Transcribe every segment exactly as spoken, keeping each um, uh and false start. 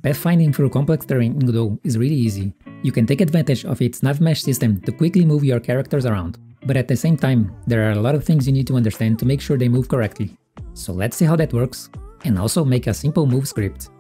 Pathfinding through complex terrain in Godot is really easy. You can take advantage of its navmesh system to quickly move your characters around. But at the same time, there are a lot of things you need to understand to make sure they move correctly. So let's see how that works, and also make a simple move script.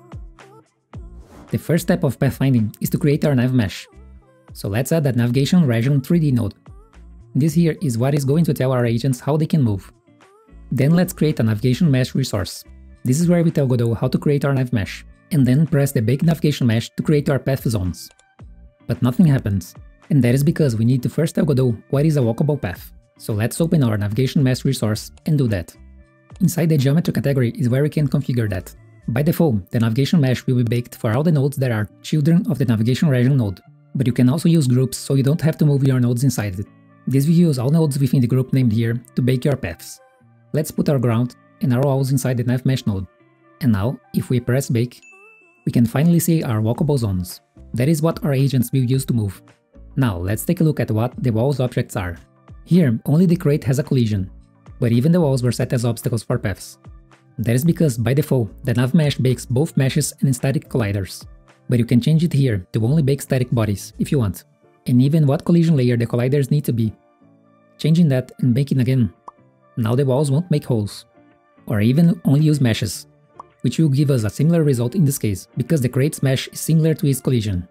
The first step of pathfinding is to create our navmesh. So let's add that navigation region three D node. This here is what is going to tell our agents how they can move. Then let's create a navigation mesh resource. This is where we tell Godot how to create our navmesh, and then press the bake navigation mesh to create our path zones. But nothing happens, and that is because we need to first tell Godot what is a walkable path. So let's open our navigation mesh resource and do that. Inside the geometry category is where we can configure that. By default, the navigation mesh will be baked for all the nodes that are children of the navigation region node, but you can also use groups so you don't have to move your nodes inside it. This will use all nodes within the group named here to bake your paths. Let's put our ground and our walls inside the navmesh node. And now, if we press bake, we can finally see our walkable zones. That is what our agents will use to move. Now let's take a look at what the walls objects are. Here, only the crate has a collision, but even the walls were set as obstacles for paths. That is because by default, the navmesh bakes both meshes and static colliders. But you can change it here to only bake static bodies if you want, and even what collision layer the colliders need to be. Changing that and baking again. Now the walls won't make holes, or even only use meshes, which will give us a similar result in this case, because the crate's mesh is similar to its collision.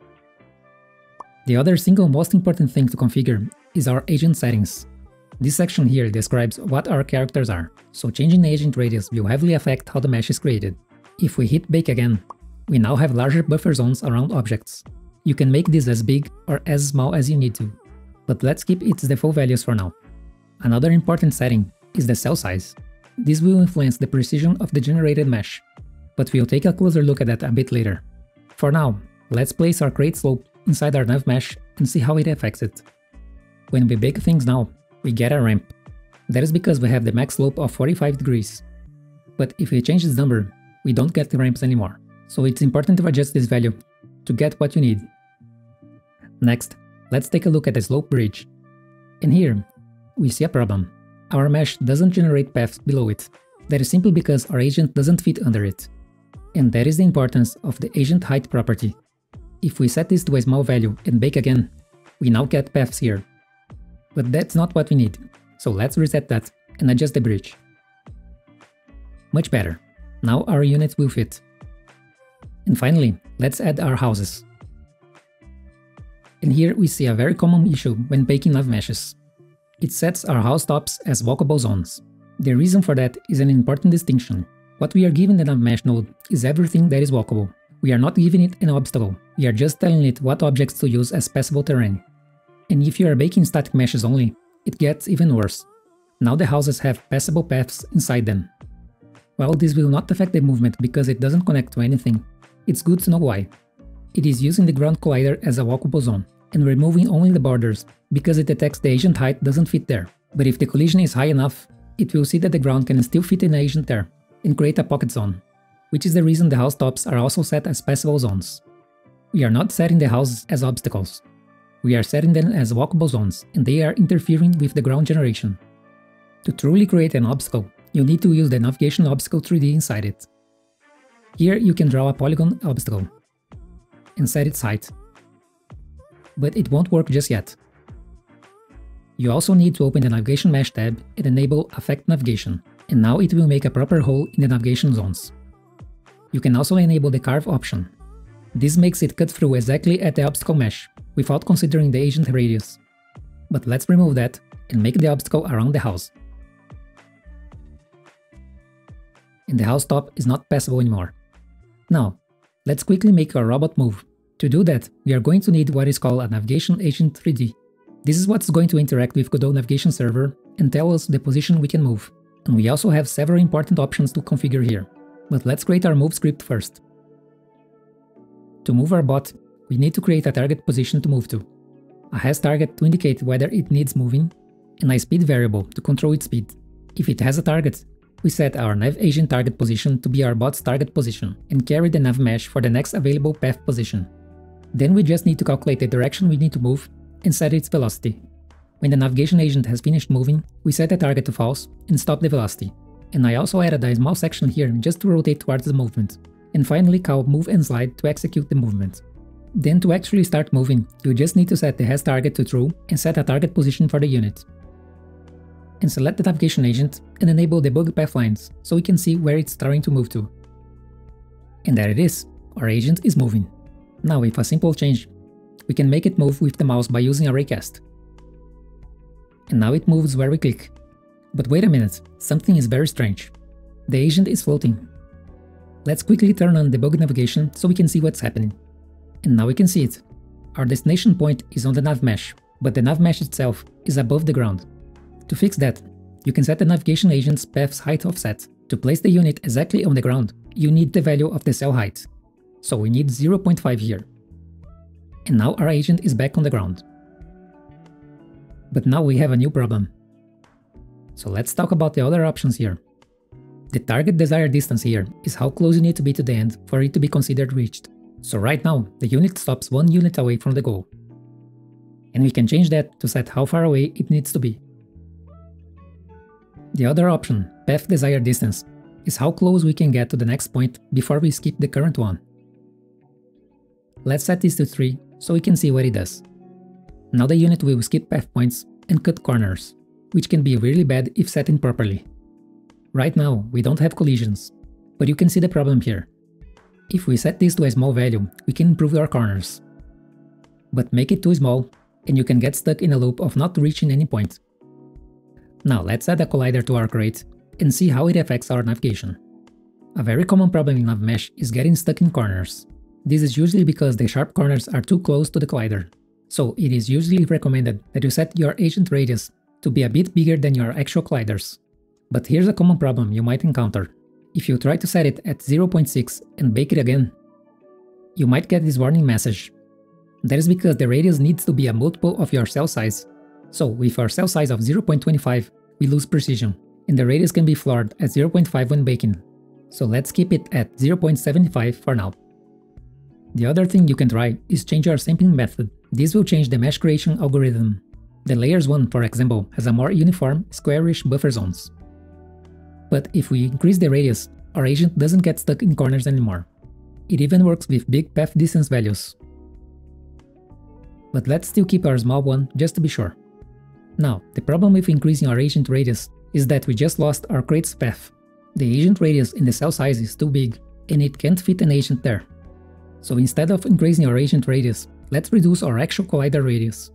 The other single most important thing to configure is our agent settings. This section here describes what our characters are, so changing the agent radius will heavily affect how the mesh is created. If we hit bake again, we now have larger buffer zones around objects. You can make this as big or as small as you need to, but let's keep its default values for now. Another important setting is the cell size. This will influence the precision of the generated mesh, but we'll take a closer look at that a bit later. For now, let's place our crate slope inside our navmesh and see how it affects it. When we bake things now, we get a ramp. That is because we have the max slope of forty-five degrees. But if we change this number, we don't get the ramps anymore. So it's important to adjust this value to get what you need. Next, let's take a look at the slope bridge. And here, we see a problem. Our mesh doesn't generate paths below it. That is simply because our agent doesn't fit under it. And that is the importance of the agent height property. If we set this to a small value and bake again, we now get paths here. But that's not what we need, so let's reset that and adjust the bridge. Much better. Now our units will fit. And finally, let's add our houses. And here we see a very common issue when baking navmeshes. It sets our house tops as walkable zones. The reason for that is an important distinction. What we are giving the navmesh node is everything that is walkable. We are not giving it an obstacle, we are just telling it what objects to use as passable terrain. And if you are baking static meshes only, it gets even worse. Now the houses have passable paths inside them. While this will not affect the movement because it doesn't connect to anything, it's good to know why. It is using the ground collider as a walkable zone, and removing only the borders because it detects the agent height doesn't fit there. But if the collision is high enough, it will see that the ground can still fit an agent there, and create a pocket zone, which is the reason the house tops are also set as passable zones. We are not setting the houses as obstacles. We are setting them as walkable zones, and they are interfering with the ground generation. To truly create an obstacle, you need to use the navigation obstacle three D inside it. Here you can draw a polygon obstacle and set its height. But it won't work just yet. You also need to open the navigation mesh tab and enable affect navigation, and now it will make a proper hole in the navigation zones. You can also enable the carve option. This makes it cut through exactly at the obstacle mesh, without considering the agent radius. But let's remove that and make the obstacle around the house. And the house top is not passable anymore. Now, let's quickly make our robot move. To do that, we are going to need what is called a navigation agent three D. This is what's going to interact with Godot navigation server and tell us the position we can move. And we also have several important options to configure here. But let's create our move script first. To move our bot, we need to create a target position to move to, a has target to indicate whether it needs moving, and a speed variable to control its speed. If it has a target, we set our nav agent target position to be our bot's target position and carry the navmesh for the next available path position. Then we just need to calculate the direction we need to move and set its velocity. When the navigation agent has finished moving, we set the target to false and stop the velocity. And I also added a small section here just to rotate towards the movement. and finally call move and slide to execute the movement. Then to actually start moving, you just need to set the has target to true and set a target position for the unit. And select the navigation agent and enable debug path lines so we can see where it's starting to move to. And there it is, our agent is moving. Now with a simple change, we can make it move with the mouse by using a raycast. And now it moves where we click. But wait a minute, something is very strange. The agent is floating. Let's quickly turn on debug navigation so we can see what's happening. And now we can see it. Our destination point is on the navmesh, but the navmesh itself is above the ground. To fix that, you can set the navigation agent's path's height offset. To place the unit exactly on the ground, you need the value of the cell height. So we need zero point five here. And now our agent is back on the ground. But now we have a new problem. So let's talk about the other options here. The target desired distance here is how close you need to be to the end for it to be considered reached. So right now, the unit stops one unit away from the goal. And we can change that to set how far away it needs to be. The other option, path desired distance, is how close we can get to the next point before we skip the current one. Let's set this to three so we can see what it does. Now the unit will skip path points and cut corners, which can be really bad if set improperly. Right now, we don't have collisions, but you can see the problem here. If we set this to a small value, we can improve our corners. But make it too small, and you can get stuck in a loop of not reaching any point. Now let's add a collider to our crate and see how it affects our navigation. A very common problem in navmesh is getting stuck in corners. This is usually because the sharp corners are too close to the collider. So it is usually recommended that you set your agent radius to be a bit bigger than your actual colliders. But here's a common problem you might encounter. If you try to set it at zero point six and bake it again, you might get this warning message. That is because the radius needs to be a multiple of your cell size. So with our cell size of zero point two five, we lose precision, and the radius can be floored at zero point five when baking. So let's keep it at zero point seven five for now. The other thing you can try is change your sampling method. This will change the mesh creation algorithm. The layers one, for example, has a more uniform, squarish buffer zones. But if we increase the radius, our agent doesn't get stuck in corners anymore. It even works with big path distance values. But let's still keep our small one just to be sure. Now, the problem with increasing our agent radius is that we just lost our crate's path. The agent radius in the cell size is too big, and it can't fit an agent there. So instead of increasing our agent radius, let's reduce our actual collider radius.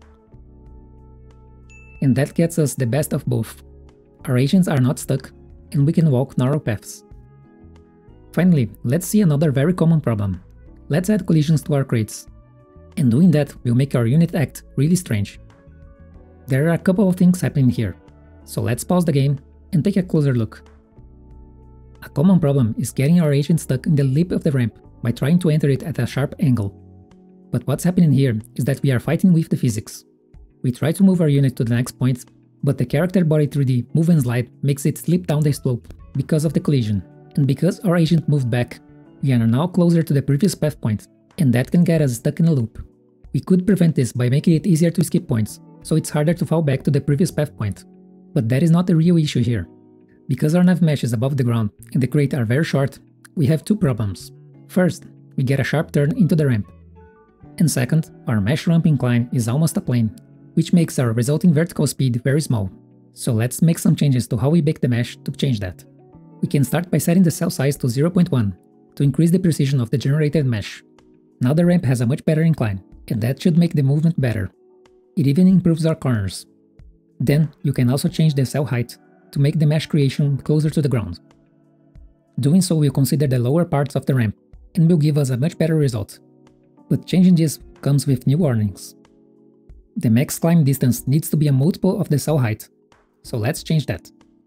And that gets us the best of both. Our agents are not stuck, and we can walk narrow paths. Finally, let's see another very common problem. Let's add collisions to our crates. And doing that will make our unit act really strange. There are a couple of things happening here, so let's pause the game and take a closer look. A common problem is getting our agent stuck in the lip of the ramp by trying to enter it at a sharp angle. But what's happening here is that we are fighting with the physics. We try to move our unit to the next point, but the character body three D move and slide makes it slip down the slope because of the collision. And because our agent moved back, we are now closer to the previous path point, and that can get us stuck in a loop. We could prevent this by making it easier to skip points, so it's harder to fall back to the previous path point. But that is not the real issue here. Because our navmesh is above the ground and the crate are very short, we have two problems. First, we get a sharp turn into the ramp. And second, our mesh ramp incline is almost a plane, which makes our resulting vertical speed very small. So let's make some changes to how we bake the mesh to change that. We can start by setting the cell size to zero point one to increase the precision of the generated mesh. Now the ramp has a much better incline, and that should make the movement better. It even improves our corners. Then you can also change the cell height to make the mesh creation closer to the ground. Doing so will consider the lower parts of the ramp and will give us a much better result. But changing this comes with new warnings. The max climb distance needs to be a multiple of the cell height, so let's change that.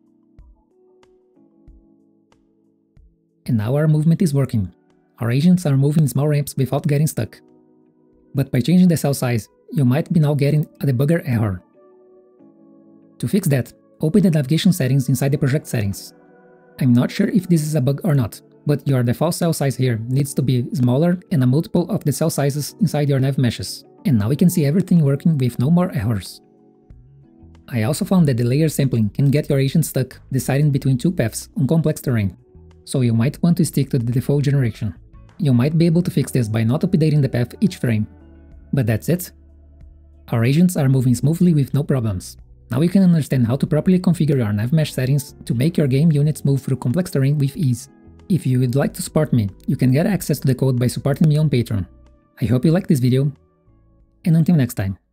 And now our movement is working. Our agents are moving small ramps without getting stuck. But by changing the cell size, you might be now getting a debugger error. To fix that, open the navigation settings inside the project settings. I'm not sure if this is a bug or not, but your default cell size here needs to be smaller and a multiple of the cell sizes inside your navmeshes. And now we can see everything working with no more errors. I also found that the layer sampling can get your agent stuck deciding between two paths on complex terrain, so you might want to stick to the default generation. You might be able to fix this by not updating the path each frame. But that's it. Our agents are moving smoothly with no problems. Now you can understand how to properly configure your navmesh settings to make your game units move through complex terrain with ease. If you would like to support me, you can get access to the code by supporting me on Patreon. I hope you liked this video, and until next time.